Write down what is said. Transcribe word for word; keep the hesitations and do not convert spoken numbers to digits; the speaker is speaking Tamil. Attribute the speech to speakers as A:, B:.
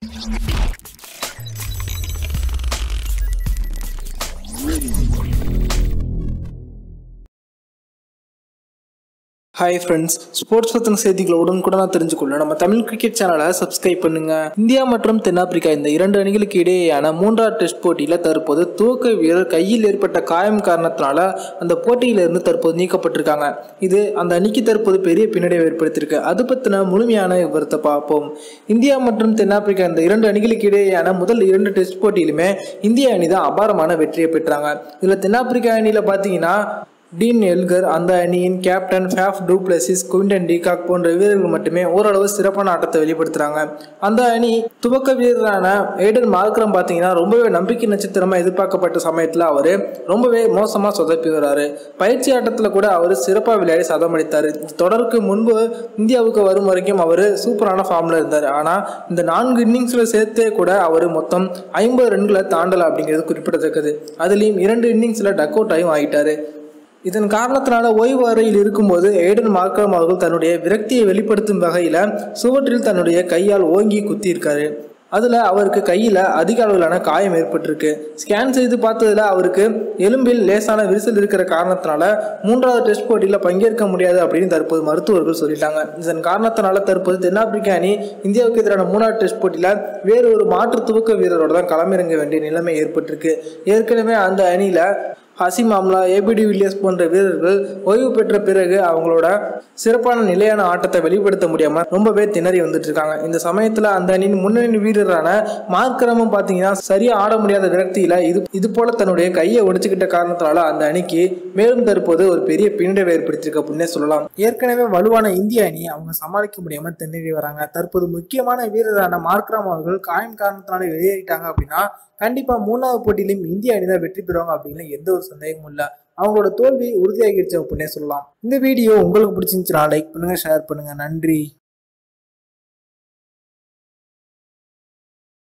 A: ஹாய் ஃப்ரெண்ட்ஸ், ஸ்போர்ட்ஸ் பற்றின செய்திகளை உடனுக்குடனாக தெரிஞ்சுக்கொள்ள நம்ம தமிழ் கிரிக்கெட் சேனலை சப்ஸ்கிரைப் பண்ணுங்க. இந்தியா மற்றும் தென்னாப்பிரிக்கா இந்த இரண்டு அணிகளுக்கு இடையேயான மூன்றாவது டெஸ்ட் போட்டியில் தற்போது துவக்க வீரர் கையில் ஏற்பட்ட காயம் காரணத்தினால அந்த போட்டியிலிருந்து தற்போது நீக்கப்பட்டிருக்காங்க. இது அந்த அணிக்கு தற்போது பெரிய பின்னடைவை ஏற்படுத்தியிருக்கு. அது பற்றின முழுமையான விவரத்தை பார்ப்போம். இந்தியா மற்றும் தென்னாப்பிரிக்கா இந்த இரண்டு அணிகளுக்கு இடையேயான முதல் இரண்டு டெஸ்ட் போட்டியிலுமே இந்திய அணி தான் அபாரமான வெற்றியை பெற்றாங்க. இதில் தென்னாப்பிரிக்கா அணியில் பார்த்தீங்கன்னா டீன் எல்கர், அந்த அணியின் captain Faf du Plessis, Quinton de Kock போன்ற வீரர்கள் மட்டுமே ஓரளவு சிறப்பான ஆட்டத்தை வெளிப்படுத்துறாங்க. அந்த அணி துவக்க வீரரான ஏடன் மார்க்ரம் பார்த்தீங்கன்னா ரொம்பவே நம்பிக்கை நட்சத்திரமா எதிர்பார்க்கப்பட்ட சமயத்தில் அவர் ரொம்பவே மோசமாக சொதப்பி வர்றாரு. பயிற்சி ஆட்டத்தில் கூட அவர் சிறப்பாக விளையாடி சதம் அடித்தார். தொடருக்கு முன்பு இந்தியாவுக்கு வரும் வரைக்கும் அவர் சூப்பரான ஃபார்மில் இருந்தார். ஆனால் இந்த நான்கு இன்னிங்ஸில் சேர்த்தே கூட அவர் மொத்தம் ஐம்பது ரன்களை தாண்டலை அப்படிங்கிறது குறிப்பிடத்தக்கது. அதுலேயும் இரண்டு இன்னிங்ஸில் டக் அவுட் ஆகியும் ஆகிட்டார். இதன் காரணத்தினால ஓய்வு அறையில் இருக்கும்போது ஏடன் மார்க்ரம் அவர்கள் தன்னுடைய விரக்தியை வெளிப்படுத்தும் வகையில் சுவற்றில் தன்னுடைய கையால் ஓங்கி குத்தியிருக்காரு. அதில் அவருக்கு கையில் அதிக அளவிலான காயம் ஏற்பட்டிருக்கு. ஸ்கேன் செய்து பார்த்ததில் அவருக்கு எலும்பில் லேசான விரிசல் இருக்கிற காரணத்தினால மூன்றாவது டெஸ்ட் போட்டியில் பங்கேற்க முடியாது அப்படின்னு தற்போது மருத்துவர்கள் சொல்லிட்டாங்க. இதன் காரணத்தினால தற்போது தென்னாப்பிரிக்கா அணி இந்தியாவுக்கு எதிரான மூணாவது டெஸ்ட் போட்டியில் வேறு ஒரு மாற்று துவக்க வீரரோட தான் களமிறங்க வேண்டிய நிலைமை ஏற்பட்டிருக்கு. ஏற்கனவே அந்த அணியில் ஹசிம் அம்லா, ஏபிடி வில்லியர்ஸ் போன்ற வீரர்கள் ஓய்வு பெற்ற பிறகு அவங்களோட சிறப்பான நிலையான ஆட்டத்தை வெளிப்படுத்த முடியாமல் ரொம்பவே திணறி வந்துட்டு இருக்காங்க. இந்த சமயத்தில் அந்த அணியின் முன்னணி வீரரான மார்க்ரமும் பார்த்தீங்கன்னா சரியாக ஆட முடியாத விரக்தியில் இது இது போல தன்னுடைய கையை ஒடிச்சுக்கிட்ட காரணத்தினால அந்த அணிக்கு மேலும் தற்போது ஒரு பெரிய பின்னடைவை ஏற்படுத்தியிருக்கு அப்படின்னே சொல்லலாம். ஏற்கனவே வலுவான இந்திய அணி அவங்க சமாளிக்க முடியாமல் திணறி வராங்க. தற்போது முக்கியமான வீரரான மார்க்ரம் அவர்கள் காயம் காரணத்தினால வெளியேறிட்டாங்க அப்படின்னா கண்டிப்பா மூணாவது போட்டியிலும் இந்திய அணி தான் வெற்றி பெறுவாங்க அப்படின்னு எந்த ஒரு சந்தேகமும் இல்லை. அவங்களோட தோல்வி உறுதியாகிடுச்சு அப்படின்னே சொல்லலாம். இந்த வீடியோ உங்களுக்கு பிடிச்சிருந்துச்சுன்னா லைக் பண்ணுங்க, ஷேர் பண்ணுங்க. நன்றி.